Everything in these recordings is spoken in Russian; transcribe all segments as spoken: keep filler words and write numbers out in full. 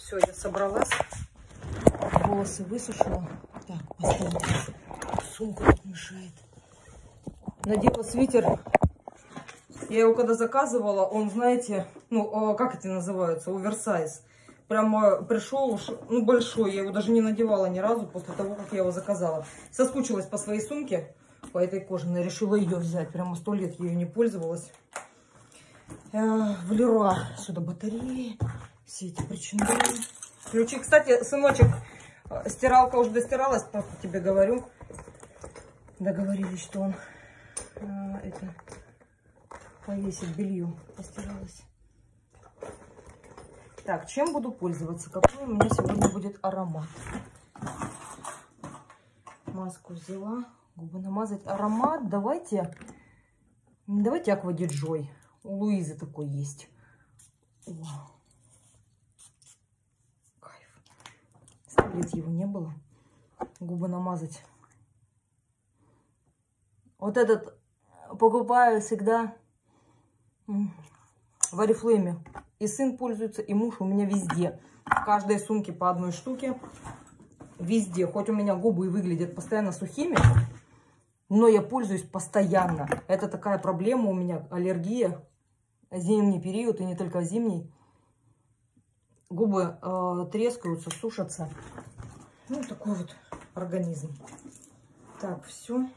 Все, я собралась. Волосы высушила. Так, поставлю. Сумка тут мешает. Надела свитер. Я его когда заказывала, он, знаете, ну, как это называется, оверсайз. Прямо пришел, ну, большой. Я его даже не надевала ни разу после того, как я его заказала. Соскучилась по своей сумке, по этой кожаной. Решила ее взять. Прямо сто лет я ее не пользовалась. В Леруа. Сюда батареи. Все эти причины. Ключи. Кстати, сыночек, стиралка уже достиралась, просто тебе говорю. Договорились, что он а, это повесит белье. Постиралась. Так, чем буду пользоваться? Какой у меня сегодня будет аромат? Маску взяла. Губы намазать. Аромат давайте... Давайте Аква ди Джой. У Луизы такой есть. О. Кайф. Сто лет его не было. Губы намазать. Вот этот покупаю всегда в Орифлейме. И сын пользуется, и муж у меня везде. В каждой сумке по одной штуке. Везде. Хоть у меня губы и выглядят постоянно сухими, но я пользуюсь постоянно. Это такая проблема у меня. Аллергия. Зимний период, и не только зимний. Губы э, трескаются, сушатся. Ну, такой вот организм. Так, все.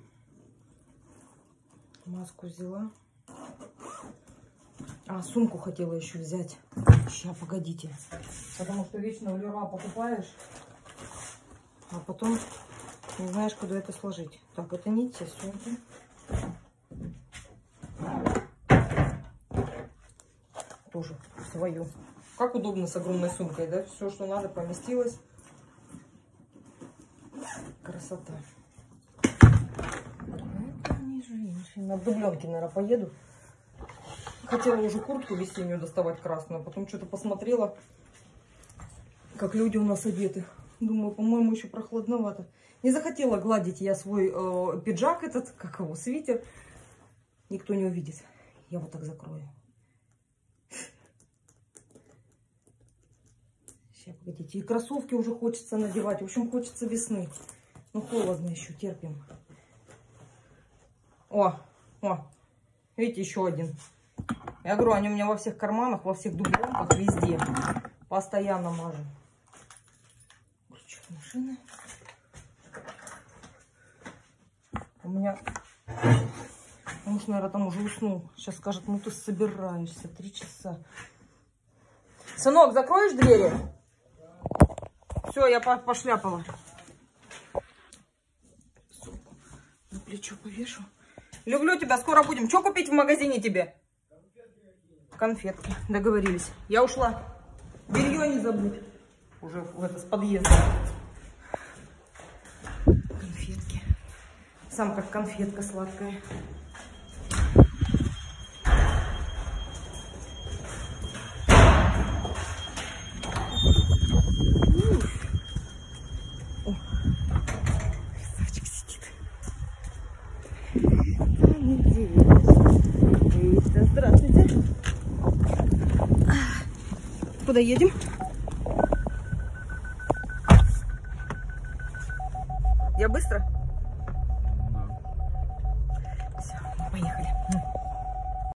Маску взяла. А, сумку хотела еще взять. Сейчас, погодите. Потому что вечно в Леруа покупаешь, а потом не знаешь, куда это сложить. Так, это не те сумки. Тоже свою. Как удобно с огромной сумкой, да? Все, что надо, поместилось. Красота. Это не женщина. На дубленке, наверное, поеду. Хотела уже куртку весеннюю доставать красную, потом что-то посмотрела, как люди у нас одеты. Думаю, по-моему, еще прохладновато. Не захотела гладить я свой э, пиджак этот, как его, свитер. Никто не увидит. Я вот так закрою. Сейчас, погодите. И кроссовки уже хочется надевать. В общем, хочется весны. Ну, холодно еще, терпим. О, о, видите, еще один. Я говорю, они у меня во всех карманах, во всех дубленках, везде. Постоянно мажу. Ключик машины. У меня муж, наверное, там уже уснул. Сейчас скажет, ну ты собираешься. Три часа. Сынок, закроешь двери? Все, я пошляпала. На плечо повешу. Люблю тебя, скоро будем. Что купить в магазине тебе? Конфетки. Договорились. Я ушла. Белье не забудь. Уже в это, с подъезда. Конфетки. Сам как конфетка сладкая. О, красавчик сидит. Здравствуйте. Куда едем? Я быстро?